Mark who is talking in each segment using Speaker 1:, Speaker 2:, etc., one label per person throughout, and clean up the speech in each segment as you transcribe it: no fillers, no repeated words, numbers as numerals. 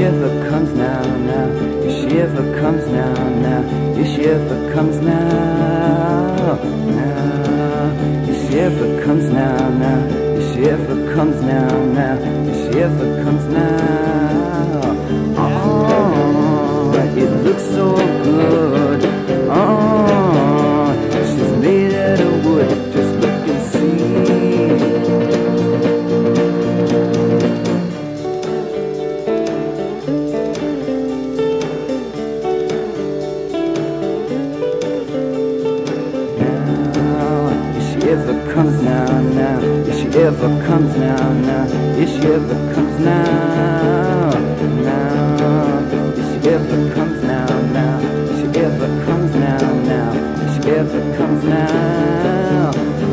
Speaker 1: shiver comes now, now. Your shiver comes now, now. Your shiver comes now, now. Your shiver comes now, now. Your shiver comes now, now. Your shiver comes now. Oh, it looks so good. Oh, she's made out of wood. Just look and see. Shiver comes now, now. If she ever comes now, now. If she ever comes now, now. If she ever comes now, now. If she ever comes now, now. If she ever comes now.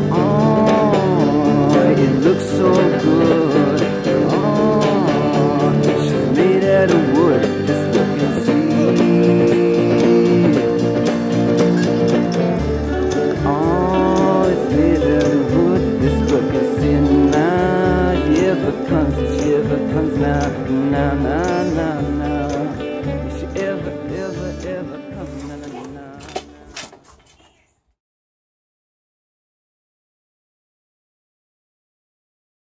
Speaker 1: Oh, it looks so good. Oh, she's made out of wood. Just look and see. Shiver comes now, na na na.